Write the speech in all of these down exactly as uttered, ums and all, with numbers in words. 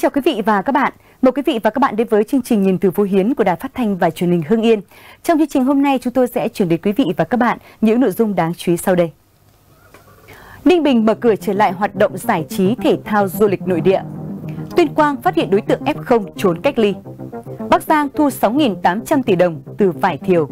chào quý vị và các bạn. Mời quý vị và các bạn đến với chương trình Nhìn từ Phú Hiến của Đài Phát thanh và Truyền hình Hưng Yên. Trong chương trình hôm nay, chúng tôi sẽ chuyển đến quý vị và các bạn những nội dung đáng chú ý sau đây. Ninh Bình mở cửa trở lại hoạt động giải trí thể thao du lịch nội địa. Tuyên Quang phát hiện đối tượng ép không trốn cách ly. Bắc Giang thu sáu nghìn tám trăm tỷ đồng từ vải thiều.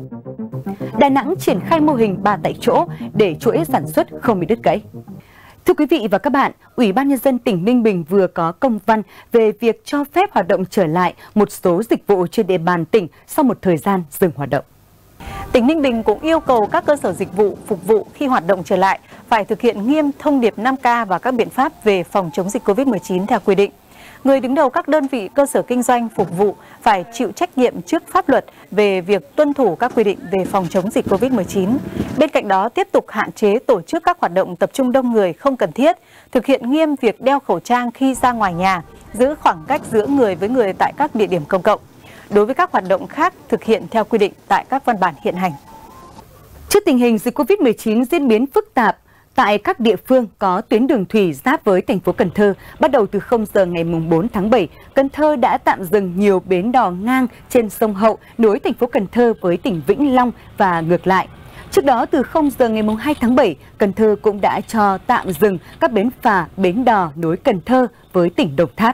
Đà Nẵng triển khai mô hình ba tại chỗ để chuỗi sản xuất không bị đứt gãy. Thưa quý vị và các bạn, Ủy ban Nhân dân tỉnh Ninh Bình vừa có công văn về việc cho phép hoạt động trở lại một số dịch vụ trên địa bàn tỉnh sau một thời gian dừng hoạt động. Tỉnh Ninh Bình cũng yêu cầu các cơ sở dịch vụ phục vụ khi hoạt động trở lại phải thực hiện nghiêm thông điệp năm K và các biện pháp về phòng chống dịch Covid mười chín theo quy định. Người đứng đầu các đơn vị cơ sở kinh doanh phục vụ phải chịu trách nhiệm trước pháp luật về việc tuân thủ các quy định về phòng chống dịch Covid mười chín. Bên cạnh đó, tiếp tục hạn chế tổ chức các hoạt động tập trung đông người không cần thiết, thực hiện nghiêm việc đeo khẩu trang khi ra ngoài nhà, giữ khoảng cách giữa người với người tại các địa điểm công cộng. Đối với các hoạt động khác, thực hiện theo quy định tại các văn bản hiện hành. Trước tình hình dịch Covid mười chín diễn biến phức tạp, tại các địa phương có tuyến đường thủy giáp với thành phố Cần Thơ, bắt đầu từ không giờ ngày bốn tháng bảy, Cần Thơ đã tạm dừng nhiều bến đò ngang trên sông Hậu nối thành phố Cần Thơ với tỉnh Vĩnh Long và ngược lại. Trước đó, từ không giờ ngày hai tháng bảy, Cần Thơ cũng đã cho tạm dừng các bến phà, bến đò nối Cần Thơ với tỉnh Đồng Tháp.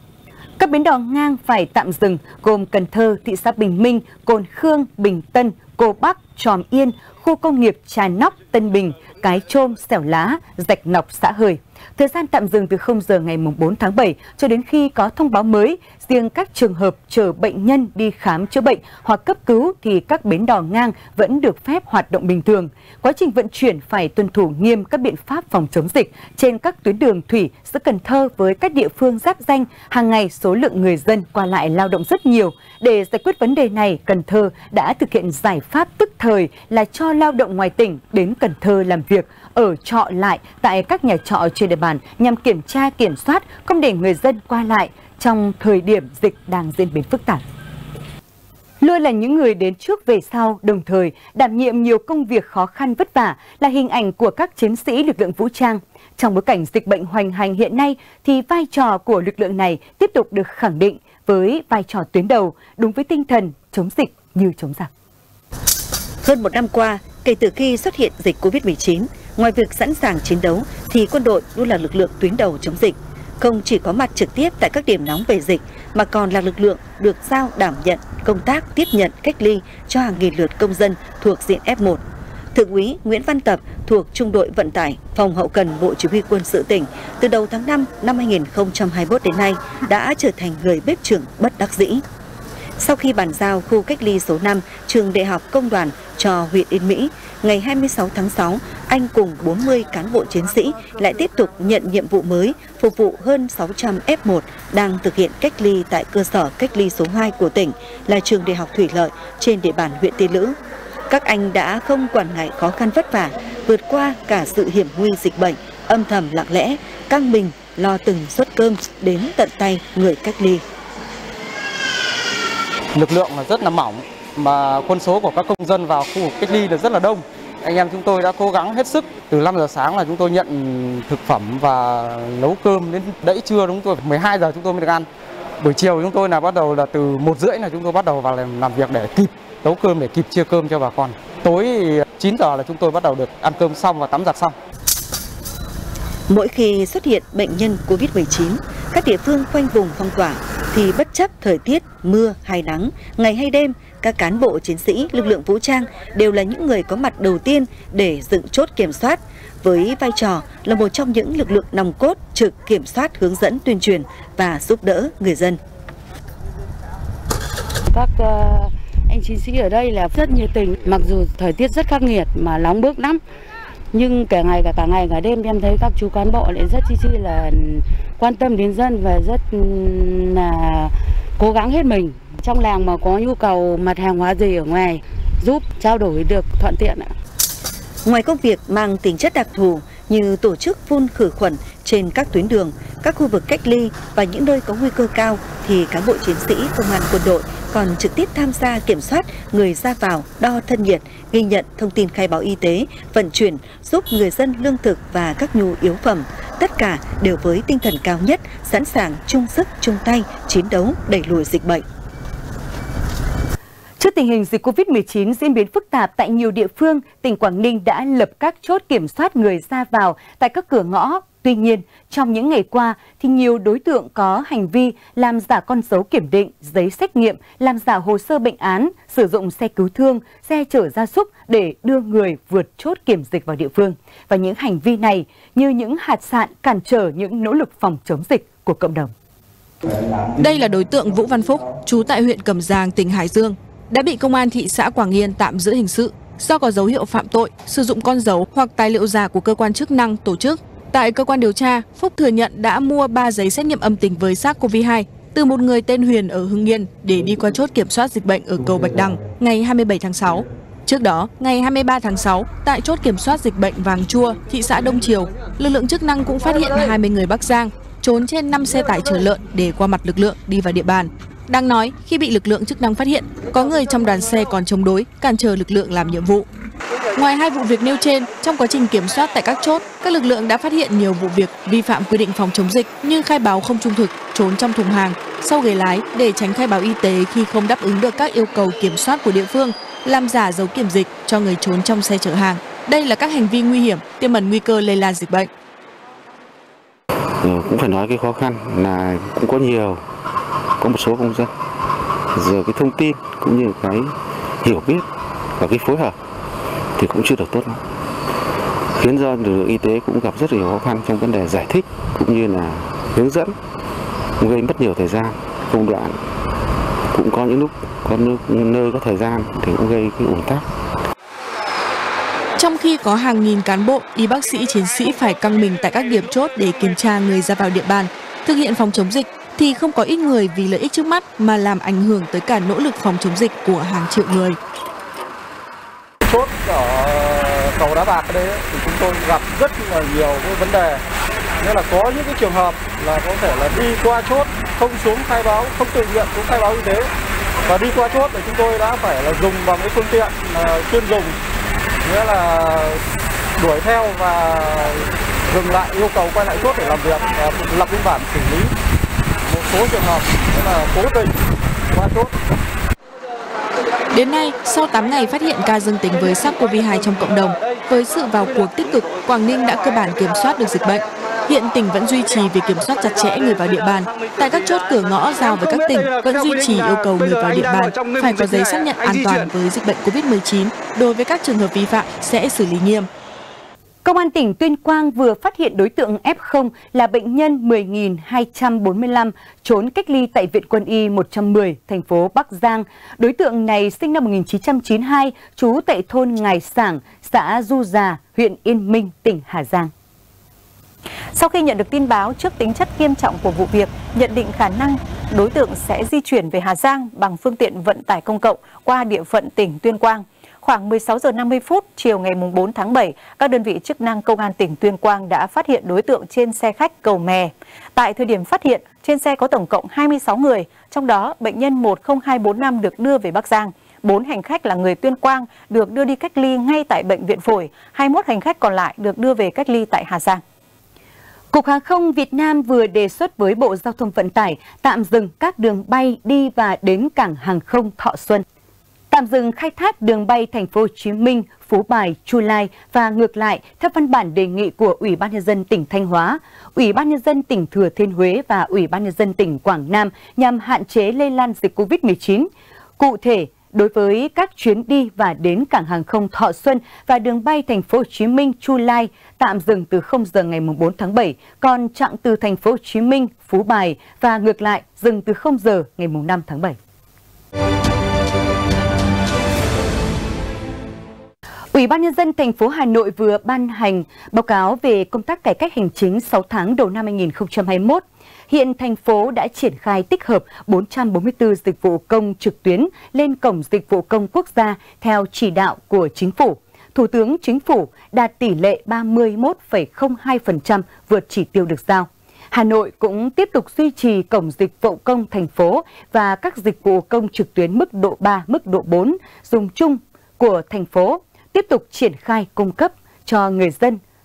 Các bến đò ngang phải tạm dừng gồm Cần Thơ, thị xã Bình Minh, Cồn Khương, Bình Tân, Cô Bắc, Tràm Yên, khu công nghiệp Trà Nóc, Tân Bình, Cái Chôm, Xẻo Lá, Rạch Nọc, xã Hời. Thời gian tạm dừng từ không giờ ngày bốn tháng bảy cho đến khi có thông báo mới. Riêng các trường hợp chở bệnh nhân đi khám chữa bệnh hoặc cấp cứu thì các bến đò ngang vẫn được phép hoạt động bình thường. Quá trình vận chuyển phải tuân thủ nghiêm các biện pháp phòng chống dịch trên các tuyến đường thủy giữa Cần Thơ với các địa phương giáp ranh. Hàng ngày số lượng người dân qua lại lao động rất nhiều. Để giải quyết vấn đề này, Cần Thơ đã thực hiện giải pháp tức thời là cho lao động ngoài tỉnh đến Cần Thơ làm việc, ở trọ lại tại các nhà trọ trên địa bàn nhằm kiểm tra kiểm soát không để người dân qua lại trong thời điểm dịch đang diễn biến phức tạp. Luôn là những người đến trước về sau, đồng thời đảm nhiệm nhiều công việc khó khăn vất vả là hình ảnh của các chiến sĩ lực lượng vũ trang. Trong bối cảnh dịch bệnh hoành hành hiện nay thì vai trò của lực lượng này tiếp tục được khẳng định với vai trò tuyến đầu, đúng với tinh thần chống dịch như chống giặc. Hơn một năm qua, kể từ khi xuất hiện dịch Covid mười chín, ngoài việc sẵn sàng chiến đấu thì quân đội luôn là lực lượng tuyến đầu chống dịch. Không chỉ có mặt trực tiếp tại các điểm nóng về dịch mà còn là lực lượng được giao đảm nhận công tác tiếp nhận cách ly cho hàng nghìn lượt công dân thuộc diện F một. Thượng úy Nguyễn Văn Tập thuộc Trung đội Vận tải, Phòng Hậu cần Bộ Chỉ huy Quân sự tỉnh từ đầu tháng năm năm hai nghìn không trăm hai mươi mốt đến nay đã trở thành người bếp trưởng bất đắc dĩ. Sau khi bàn giao khu cách ly số năm trường Đại học Công đoàn cho huyện Yên Mỹ, ngày hai mươi sáu tháng sáu, anh cùng bốn mươi cán bộ chiến sĩ lại tiếp tục nhận nhiệm vụ mới phục vụ hơn sáu trăm F một đang thực hiện cách ly tại cơ sở cách ly số hai của tỉnh là trường Đại học Thủy Lợi trên địa bàn huyện Tiên Lữ. Các anh đã không quản ngại khó khăn vất vả, vượt qua cả sự hiểm nguy dịch bệnh, âm thầm lặng lẽ, căng mình lo từng suất cơm đến tận tay người cách ly. Lực lượng là rất là mỏng, mà quân số của các công dân vào khu vực cách ly là rất là đông. Anh em chúng tôi đã cố gắng hết sức. Từ năm giờ sáng là chúng tôi nhận thực phẩm và nấu cơm, đến đẫy trưa chúng tôi mười hai giờ chúng tôi mới được ăn. Buổi chiều chúng tôi là bắt đầu là từ một rưỡi là chúng tôi bắt đầu vào làm, làm việc để kịp nấu cơm, để kịp chia cơm cho bà con. Tối chín giờ là chúng tôi bắt đầu được ăn cơm xong và tắm giặt xong. Mỗi khi xuất hiện bệnh nhân Covid mười chín, các địa phương khoanh vùng phong tỏa thì bất chấp thời tiết mưa hay nắng, ngày hay đêm, các cán bộ chiến sĩ lực lượng vũ trang đều là những người có mặt đầu tiên để dựng chốt kiểm soát, với vai trò là một trong những lực lượng nòng cốt trực kiểm soát, hướng dẫn, tuyên truyền và giúp đỡ người dân. Các uh, anh chiến sĩ ở đây là rất nhiệt tình, mặc dù thời tiết rất khắc nghiệt mà nóng bức lắm, nhưng cả ngày cả cả ngày cả đêm em thấy các chú cán bộ lại rất chi chi là quan tâm đến dân và rất là cố gắng hết mình. Trong làng mà có nhu cầu mặt hàng hóa gì ở ngoài giúp trao đổi được thuận tiện ạ. Ngoài công việc mang tính chất đặc thù như tổ chức phun khử khuẩn trên các tuyến đường, các khu vực cách ly và những nơi có nguy cơ cao thì cán bộ chiến sĩ công an quân đội còn trực tiếp tham gia kiểm soát người ra vào, đo thân nhiệt, ghi nhận thông tin khai báo y tế, vận chuyển, giúp người dân lương thực và các nhu yếu phẩm, tất cả đều với tinh thần cao nhất, sẵn sàng chung sức chung tay chiến đấu đẩy lùi dịch bệnh. Trước tình hình dịch Covid mười chín diễn biến phức tạp tại nhiều địa phương, tỉnh Quảng Ninh đã lập các chốt kiểm soát người ra vào tại các cửa ngõ. Tuy nhiên, trong những ngày qua thì nhiều đối tượng có hành vi làm giả con dấu kiểm định, giấy xét nghiệm, làm giả hồ sơ bệnh án, sử dụng xe cứu thương, xe chở gia súc để đưa người vượt chốt kiểm dịch vào địa phương. Và những hành vi này như những hạt sạn cản trở những nỗ lực phòng chống dịch của cộng đồng. Đây là đối tượng Vũ Văn Phúc, trú tại huyện Cẩm Giàng, tỉnh Hải Dương, đã bị công an thị xã Quảng Yên tạm giữ hình sự do có dấu hiệu phạm tội, sử dụng con dấu hoặc tài liệu giả của cơ quan chức năng tổ chức. Tại cơ quan điều tra, Phúc thừa nhận đã mua ba giấy xét nghiệm âm tính với SARS-xê o vê hai từ một người tên Huyền ở Hưng Yên để đi qua chốt kiểm soát dịch bệnh ở cầu Bạch Đằng ngày hai mươi bảy tháng sáu. Trước đó, ngày hai mươi ba tháng sáu, tại chốt kiểm soát dịch bệnh Vàng Chua, thị xã Đông Triều, lực lượng chức năng cũng phát hiện hai mươi người Bắc Giang trốn trên năm xe tải chở lợn để qua mặt lực lượng đi vào địa bàn. Đáng nói, khi bị lực lượng chức năng phát hiện, có người trong đoàn xe còn chống đối, cản trở lực lượng làm nhiệm vụ. Ngoài hai vụ việc nêu trên, trong quá trình kiểm soát tại các chốt, các lực lượng đã phát hiện nhiều vụ việc vi phạm quy định phòng chống dịch như khai báo không trung thực, trốn trong thùng hàng, sau ghế lái để tránh khai báo y tế khi không đáp ứng được các yêu cầu kiểm soát của địa phương, làm giả dấu kiểm dịch cho người trốn trong xe chở hàng. Đây là các hành vi nguy hiểm, tiềm ẩn nguy cơ lây lan dịch bệnh. Ừ, cũng phải nói cái khó khăn là cũng có nhiều, có một số công dân giờ cái thông tin cũng như cái hiểu biết và cái phối hợp thì cũng chưa được tốt lắm, khiến cho lực lượng y tế cũng gặp rất nhiều khó khăn trong vấn đề giải thích cũng như là hướng dẫn, gây mất nhiều thời gian, công đoạn, cũng có những lúc có nơi có thời gian thì cũng gây cái ùn tắc. Trong khi có hàng nghìn cán bộ, y bác sĩ, chiến sĩ phải căng mình tại các điểm chốt để kiểm tra người ra vào địa bàn, thực hiện phòng chống dịch, thì không có ít người vì lợi ích trước mắt mà làm ảnh hưởng tới cả nỗ lực phòng chống dịch của hàng triệu người. Chốt ở cầu Đá Bạc ở đây thì chúng tôi gặp rất là nhiều cái vấn đề, nên là có những cái trường hợp là có thể là đi qua chốt không xuống khai báo, không tự nguyện xuống khai báo y tế, và đi qua chốt thì chúng tôi đã phải là dùng bằng cái phương tiện uh, chuyên dùng, nghĩa là đuổi theo và dừng lại, yêu cầu quay lại chốt để làm việc và lập biên bản xử lý một số trường hợp là cố tình qua chốt. Đến nay, sau tám ngày phát hiện ca dương tính với SARS-xê o vê hai trong cộng đồng, với sự vào cuộc tích cực, Quảng Ninh đã cơ bản kiểm soát được dịch bệnh. Hiện tỉnh vẫn duy trì việc kiểm soát chặt chẽ người vào địa bàn. Tại các chốt cửa ngõ giao với các tỉnh vẫn duy trì yêu cầu người vào địa bàn phải có giấy xác nhận an toàn với dịch bệnh Covid mười chín. Đối với các trường hợp vi phạm sẽ xử lý nghiêm. Công an tỉnh Tuyên Quang vừa phát hiện đối tượng ép không là bệnh nhân mười nghìn hai trăm bốn mươi lăm trốn cách ly tại Viện Quân y một trăm mười, thành phố Bắc Giang. Đối tượng này sinh năm một nghìn chín trăm chín mươi hai, trú tại thôn Ngài Sảng, xã Du Già, huyện Yên Minh, tỉnh Hà Giang. Sau khi nhận được tin báo trước tính chất nghiêm trọng của vụ việc, nhận định khả năng đối tượng sẽ di chuyển về Hà Giang bằng phương tiện vận tải công cộng qua địa phận tỉnh Tuyên Quang. Khoảng mười sáu giờ năm mươi phút chiều ngày bốn tháng bảy, các đơn vị chức năng công an tỉnh Tuyên Quang đã phát hiện đối tượng trên xe khách Cầu Mè. Tại thời điểm phát hiện, trên xe có tổng cộng hai mươi sáu người, trong đó bệnh nhân một không hai bốn năm được đưa về Bắc Giang. bốn hành khách là người Tuyên Quang được đưa đi cách ly ngay tại Bệnh viện Phổi, hai mươi mốt hành khách còn lại được đưa về cách ly tại Hà Giang. Cục Hàng không Việt Nam vừa đề xuất với Bộ Giao thông Vận tải tạm dừng các đường bay đi và đến cảng hàng không Thọ Xuân. Tạm dừng khai thác đường bay Thành phố Hồ Chí Minh, Phú Bài, Chu Lai và ngược lại theo văn bản đề nghị của Ủy ban nhân dân tỉnh Thanh Hóa, Ủy ban nhân dân tỉnh Thừa Thiên Huế và Ủy ban nhân dân tỉnh Quảng Nam nhằm hạn chế lây lan dịch Covid mười chín. Cụ thể, đối với các chuyến đi và đến cảng hàng không Thọ Xuân và đường bay Thành phố Hồ Chí Minh, Chu Lai tạm dừng từ không giờ ngày bốn tháng bảy, còn chặng từ Thành phố Hồ Chí Minh, Phú Bài và ngược lại dừng từ không giờ ngày năm tháng bảy. Ủy ban nhân dân thành phố Hà Nội vừa ban hành báo cáo về công tác cải cách hành chính sáu tháng đầu năm hai nghìn không trăm hai mươi mốt. Hiện thành phố đã triển khai tích hợp bốn trăm bốn mươi tư dịch vụ công trực tuyến lên cổng dịch vụ công quốc gia theo chỉ đạo của Chính phủ. Thủ tướng Chính phủ đạt tỷ lệ ba mươi mốt phẩy không hai phần trăm vượt chỉ tiêu được giao. Hà Nội cũng tiếp tục duy trì cổng dịch vụ công thành phố và các dịch vụ công trực tuyến mức độ ba, mức độ bốn dùng chung của thành phố, tiếp tục triển khai cung cấp cho người dân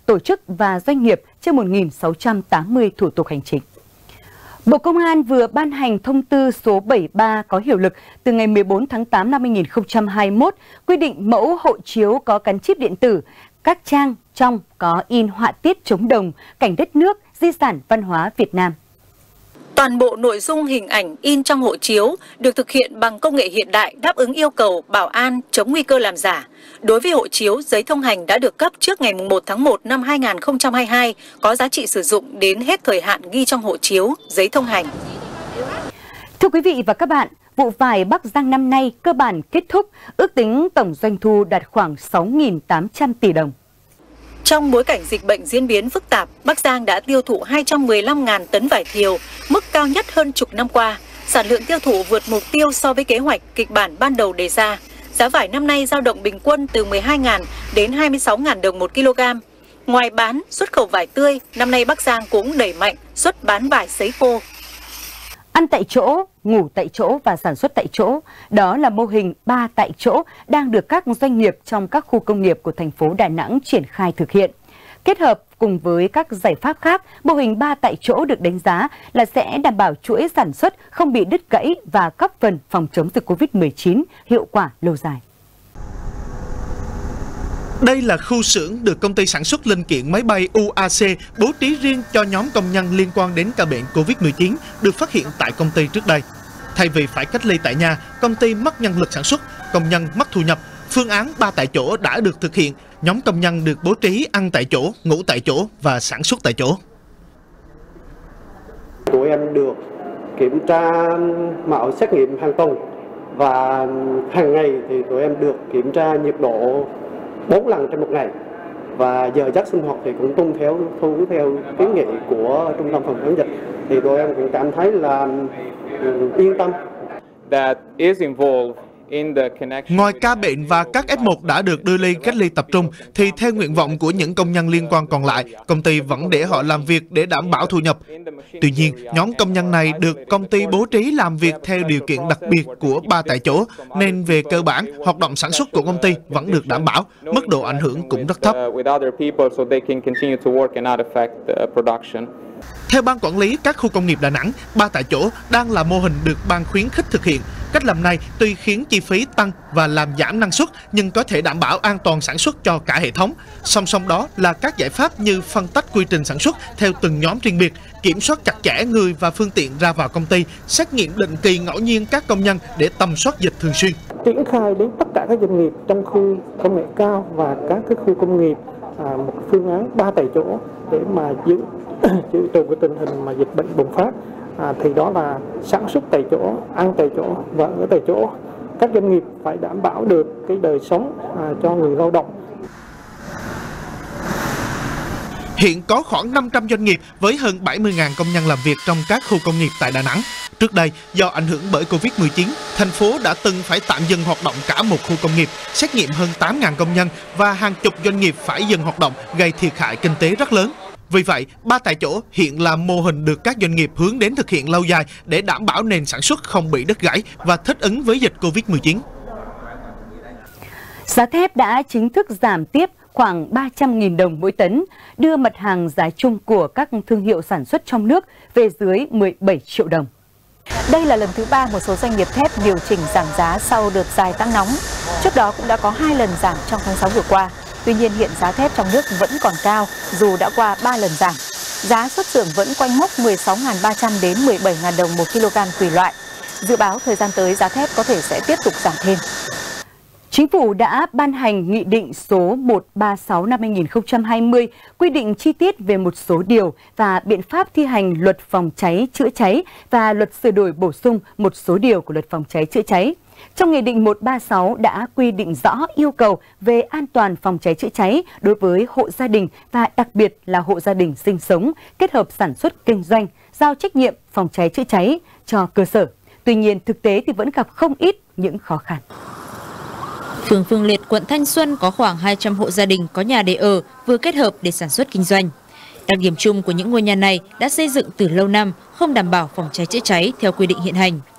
tổ chức và doanh nghiệp trên một nghìn sáu trăm tám mươi thủ tục hành chính. Bộ Công an vừa ban hành thông tư số bảy mươi ba có hiệu lực từ ngày mười bốn tháng tám năm hai nghìn không trăm hai mươi mốt, quy định mẫu hộ chiếu có gắn chip điện tử, các trang trong có in họa tiết chống đồng, cảnh đất nước, di sản văn hóa Việt Nam. Toàn bộ nội dung hình ảnh in trong hộ chiếu được thực hiện bằng công nghệ hiện đại đáp ứng yêu cầu bảo an, chống nguy cơ làm giả. Đối với hộ chiếu, giấy thông hành đã được cấp trước ngày một tháng một năm hai nghìn không trăm hai mươi hai, có giá trị sử dụng đến hết thời hạn ghi trong hộ chiếu, giấy thông hành. Thưa quý vị và các bạn, vụ vải Bắc Giang năm nay cơ bản kết thúc, ước tính tổng doanh thu đạt khoảng sáu nghìn tám trăm tỷ đồng. Trong bối cảnh dịch bệnh diễn biến phức tạp, Bắc Giang đã tiêu thụ hai trăm mười lăm nghìn tấn vải thiều, mức cao nhất hơn chục năm qua. Sản lượng tiêu thụ vượt mục tiêu so với kế hoạch kịch bản ban đầu đề ra. Giá vải năm nay dao động bình quân từ mười hai nghìn đến hai mươi sáu nghìn đồng một kg. Ngoài bán, xuất khẩu vải tươi, năm nay Bắc Giang cũng đẩy mạnh xuất bán vải sấy khô. Ăn tại chỗ, ngủ tại chỗ và sản xuất tại chỗ, đó là mô hình ba tại chỗ đang được các doanh nghiệp trong các khu công nghiệp của thành phố Đà Nẵng triển khai thực hiện. Kết hợp cùng với các giải pháp khác, mô hình ba tại chỗ được đánh giá là sẽ đảm bảo chuỗi sản xuất không bị đứt gãy và góp phần phòng chống dịch Covid mười chín hiệu quả lâu dài. Đây là khu xưởng được công ty sản xuất linh kiện máy bay u a xê bố trí riêng cho nhóm công nhân liên quan đến ca bệnh Covid mười chín được phát hiện tại công ty trước đây. Thay vì phải cách ly tại nhà, công ty mất nhân lực sản xuất, công nhân mất thu nhập. Phương án ba tại chỗ đã được thực hiện, nhóm công nhân được bố trí ăn tại chỗ, ngủ tại chỗ và sản xuất tại chỗ. Tụi em được kiểm tra mẫu xét nghiệm hàng tuần và hàng ngày thì tụi em được kiểm tra nhiệt độ bốn lần trong một ngày, và giờ giấc sinh hoạt thì cũng tuân theo thu theo kiến nghị của trung tâm phòng chống dịch, thì tụi em cũng cảm thấy là um, yên tâm. That is involved in the connection. Ngoài ca bệnh và các F một đã được đưa đi cách ly tập trung, thì theo nguyện vọng của những công nhân liên quan còn lại, công ty vẫn để họ làm việc để đảm bảo thu nhập. Tuy nhiên, nhóm công nhân này được công ty bố trí làm việc theo điều kiện đặc biệt của ba tại chỗ, nên về cơ bản, hoạt động sản xuất của công ty vẫn được đảm bảo, mức độ ảnh hưởng cũng rất thấp. Theo Ban Quản lý các khu công nghiệp Đà Nẵng, ba tại chỗ đang là mô hình được ban khuyến khích thực hiện. Cách làm này tuy khiến chi phí tăng và làm giảm năng suất, nhưng có thể đảm bảo an toàn sản xuất cho cả hệ thống. Song song đó là các giải pháp như phân tách quy trình sản xuất theo từng nhóm riêng biệt, kiểm soát chặt chẽ người và phương tiện ra vào công ty, xét nghiệm định kỳ ngẫu nhiên các công nhân để tầm soát dịch thường xuyên. Triển khai đến tất cả các doanh nghiệp trong khu công nghệ cao và các cái khu công nghiệp à, một phương án ba tại chỗ để mà giữ trừ từ cái tình hình mà dịch bệnh bùng phát. À, thì đó là sản xuất tại chỗ, ăn tại chỗ và ở tại chỗ. Các doanh nghiệp phải đảm bảo được cái đời sống à, cho người lao động. Hiện có khoảng năm trăm doanh nghiệp với hơn bảy mươi nghìn công nhân làm việc trong các khu công nghiệp tại Đà Nẵng. Trước đây, do ảnh hưởng bởi Covid mười chín, thành phố đã từng phải tạm dừng hoạt động cả một khu công nghiệp, xét nghiệm hơn tám nghìn công nhân và hàng chục doanh nghiệp phải dừng hoạt động, gây thiệt hại kinh tế rất lớn. Vì vậy, ba tại chỗ hiện là mô hình được các doanh nghiệp hướng đến thực hiện lâu dài để đảm bảo nền sản xuất không bị đứt gãy và thích ứng với dịch Covid mười chín. Giá thép đã chính thức giảm tiếp khoảng ba trăm nghìn đồng mỗi tấn, đưa mặt hàng giá chung của các thương hiệu sản xuất trong nước về dưới mười bảy triệu đồng. Đây là lần thứ ba một số doanh nghiệp thép điều chỉnh giảm giá sau đợt dài tăng nóng. Trước đó cũng đã có hai lần giảm trong tháng sáu vừa qua. Tuy nhiên hiện giá thép trong nước vẫn còn cao dù đã qua ba lần giảm. Giá xuất xưởng vẫn quanh mốc mười sáu nghìn ba trăm đến mười bảy nghìn đồng một kg tùy loại. Dự báo thời gian tới giá thép có thể sẽ tiếp tục giảm thêm. Chính phủ đã ban hành Nghị định số một trăm ba mươi sáu năm hai nghìn không trăm hai mươi quy định chi tiết về một số điều và biện pháp thi hành Luật Phòng cháy chữa cháy và Luật sửa đổi bổ sung một số điều của Luật Phòng cháy chữa cháy. Trong Nghị định một trăm ba mươi sáu đã quy định rõ yêu cầu về an toàn phòng cháy chữa cháy đối với hộ gia đình và đặc biệt là hộ gia đình sinh sống, kết hợp sản xuất kinh doanh, giao trách nhiệm phòng cháy chữa cháy cho cơ sở. Tuy nhiên, thực tế thì vẫn gặp không ít những khó khăn. Phường Phương Liệt, quận Thanh Xuân có khoảng hai trăm hộ gia đình có nhà để ở, vừa kết hợp để sản xuất kinh doanh. Đặc điểm chung của những ngôi nhà này đã xây dựng từ lâu năm, không đảm bảo phòng cháy chữa cháy theo quy định hiện hành.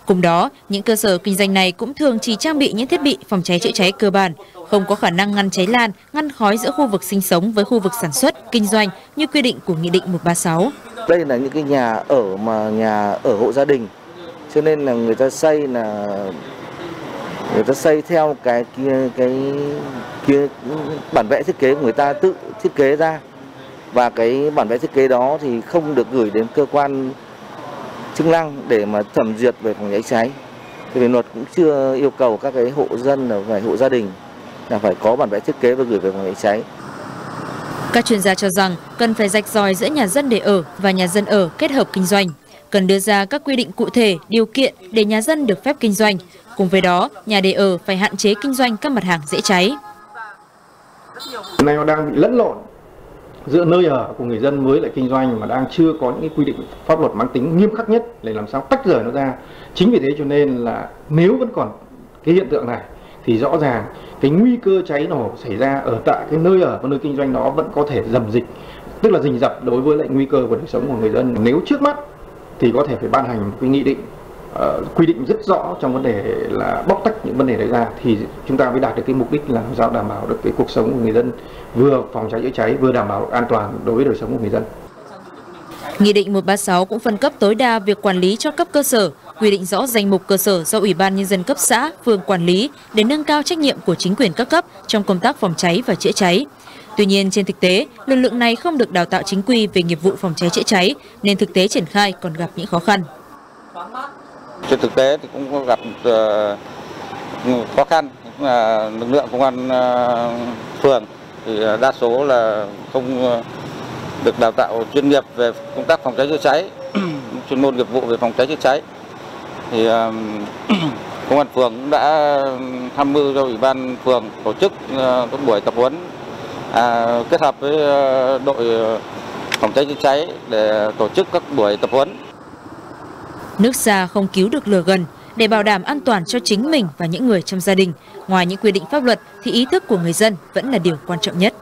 Cùng đó, những cơ sở kinh doanh này cũng thường chỉ trang bị những thiết bị phòng cháy chữa cháy cơ bản, không có khả năng ngăn cháy lan, ngăn khói giữa khu vực sinh sống với khu vực sản xuất, kinh doanh như quy định của Nghị định một trăm ba mươi sáu. Đây là những cái nhà ở mà nhà ở hộ gia đình, cho nên là người ta xây là người ta xây theo cái cái, cái, cái bản vẽ thiết kế của người ta tự thiết kế ra, và cái bản vẽ thiết kế đó thì không được gửi đến cơ quan chức năng để mà thẩm duyệt về phòng cháy cháy. Thì luật cũng chưa yêu cầu các cái hộ dân là phải hộ gia đình là phải có bản vẽ thiết kế và gửi về phòng cháy cháy. Các chuyên gia cho rằng cần phải rạch ròi giữa nhà dân để ở và nhà dân ở kết hợp kinh doanh, cần đưa ra các quy định cụ thể, điều kiện để nhà dân được phép kinh doanh. Cùng với đó, nhà để ở phải hạn chế kinh doanh các mặt hàng dễ cháy. Hiện nay nó đang bị lẫn lộn giữa nơi ở của người dân với lại kinh doanh, mà đang chưa có những cái quy định pháp luật mang tính nghiêm khắc nhất để làm sao tách rời nó ra. Chính vì thế cho nên là nếu vẫn còn cái hiện tượng này thì rõ ràng cái nguy cơ cháy nổ xảy ra ở tại cái nơi ở và nơi kinh doanh đó vẫn có thể dầm dịch, tức là rình rập đối với lại nguy cơ của đời sống của người dân. Nếu trước mắt thì có thể phải ban hành một cái nghị định uh, quy định rất rõ trong vấn đề là bóc tách những vấn đề đấy ra, thì chúng ta mới đạt được cái mục đích là làm sao đảm bảo được cái cuộc sống của người dân, vừa phòng cháy chữa cháy vừa đảm bảo an toàn đối với đời sống của người dân. Nghị định một trăm ba mươi sáu cũng phân cấp tối đa việc quản lý cho cấp cơ sở, quy định rõ danh mục cơ sở do Ủy ban Nhân dân cấp xã, phường quản lý để nâng cao trách nhiệm của chính quyền các cấp trong công tác phòng cháy và chữa cháy. Tuy nhiên, trên thực tế, lực lượng này không được đào tạo chính quy về nghiệp vụ phòng cháy chữa cháy, nên thực tế triển khai còn gặp những khó khăn. Trên thực tế thì cũng có gặp uh, khó khăn, uh, lực lượng công an uh, phường thì đa số là không uh, được đào tạo chuyên nghiệp về công tác phòng cháy chữa cháy, chuyên môn nghiệp vụ về phòng cháy chữa cháy. Thì uh, công an phường cũng đã tham mưu cho Ủy ban phường tổ chức uh, các buổi tập huấn à, kết hợp với uh, đội phòng cháy chữa cháy để tổ chức các buổi tập huấn. Nước xa không cứu được lửa gần. Để bảo đảm an toàn cho chính mình và những người trong gia đình, ngoài những quy định pháp luật thì ý thức của người dân vẫn là điều quan trọng nhất.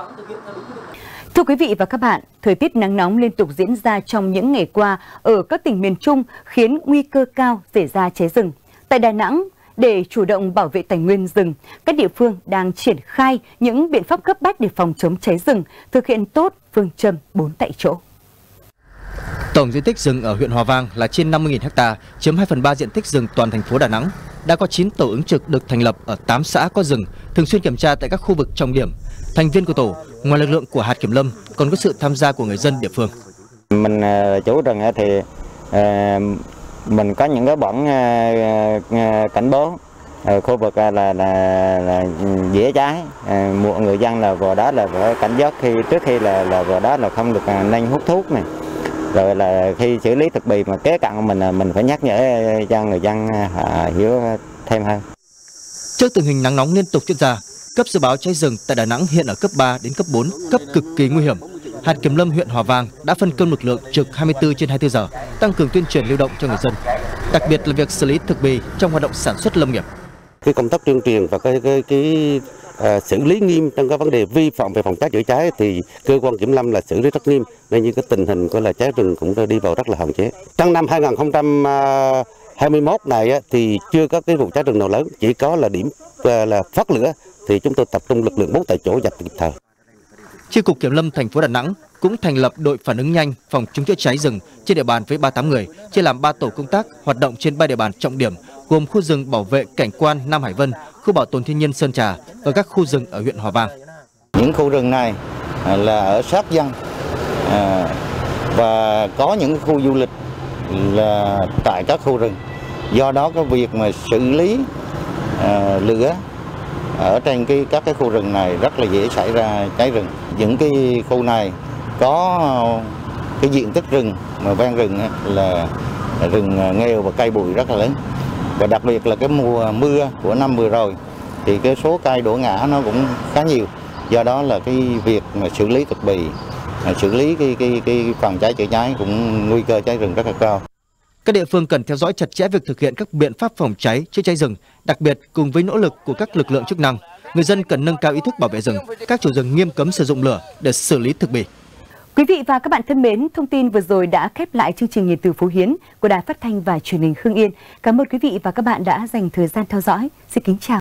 Thưa quý vị và các bạn, thời tiết nắng nóng liên tục diễn ra trong những ngày qua ở các tỉnh miền Trung khiến nguy cơ cao xảy ra cháy rừng. Tại Đà Nẵng, để chủ động bảo vệ tài nguyên rừng, các địa phương đang triển khai những biện pháp cấp bách để phòng chống cháy rừng, thực hiện tốt phương châm bốn tại chỗ. Tổng diện tích rừng ở huyện Hòa Vang là trên năm mươi nghìn ha, chiếm hai phần ba diện tích rừng toàn thành phố Đà Nẵng. Đã có chín tổ ứng trực được thành lập ở tám xã có rừng, thường xuyên kiểm tra tại các khu vực trọng điểm. Thành viên của tổ, ngoài lực lượng của hạt kiểm lâm, còn có sự tham gia của người dân địa phương. Mình chủ rừng thì mình có những cái bản cảnh báo khu vực là là, là dễ cháy, mọi người dân là vào đó là phải cảnh giác khi trước khi là là vào đó là không được nên hút thuốc này, rồi là khi xử lý thực bì mà kế cận mình mình phải nhắc nhở cho người dân hiểu thêm hơn. Trước tình hình nắng nóng liên tục diễn ra, cấp dự báo cháy rừng tại Đà Nẵng hiện ở cấp ba đến cấp bốn, cấp cực kỳ nguy hiểm. Hạt kiểm lâm huyện Hòa Vang đã phân công lực lượng trực hai mươi tư trên hai mươi tư giờ, tăng cường tuyên truyền lưu động cho người dân, đặc biệt là việc xử lý thực bì trong hoạt động sản xuất lâm nghiệp. Cái công tác tuyên truyền và cái cái, cái uh, xử lý nghiêm trong các vấn đề vi phạm về phòng cháy chữa cháy thì cơ quan kiểm lâm là xử lý rất nghiêm, nên như cái tình hình coi là cháy rừng cũng đi vào rất là hạn chế. Trong năm hai nghìn không trăm hai mươi mốt này thì chưa có cái vụ cháy rừng nào lớn, chỉ có là điểm uh, là phát lửa thì chúng tôi tập trung lực lượng bốn tại chỗ dập kịp thời. Chi cục Kiểm lâm thành phố Đà Nẵng cũng thành lập đội phản ứng nhanh phòng chống chữa cháy rừng trên địa bàn với ba mươi tám người, chia làm ba tổ công tác hoạt động trên ba địa bàn trọng điểm, gồm khu rừng bảo vệ cảnh quan Nam Hải Vân, khu bảo tồn thiên nhiên Sơn Trà và các khu rừng ở huyện Hòa Vang. Những khu rừng này là ở sát dân và có những khu du lịch là tại các khu rừng. Do đó cái việc mà xử lý lửa ở trên cái các cái khu rừng này rất là dễ xảy ra cháy rừng. Những cái khu này có cái diện tích rừng mà ven rừng là rừng nghèo và cây bụi rất là lớn, và đặc biệt là cái mùa mưa của năm vừa rồi thì cái số cây đổ ngã nó cũng khá nhiều. Do đó là cái việc mà xử lý thực bì, xử lý cái cái cái phòng cháy chữa cháy cũng nguy cơ cháy rừng rất là cao. Các địa phương cần theo dõi chặt chẽ việc thực hiện các biện pháp phòng cháy chữa cháy rừng, đặc biệt cùng với nỗ lực của các lực lượng chức năng, người dân cần nâng cao ý thức bảo vệ rừng, các chủ rừng nghiêm cấm sử dụng lửa để xử lý thực bì. Quý vị và các bạn thân mến, thông tin vừa rồi đã khép lại chương trình Nhìn từ Phú Hiến của Đài Phát thanh và Truyền hình Hưng Yên. Cảm ơn quý vị và các bạn đã dành thời gian theo dõi. Xin kính chào.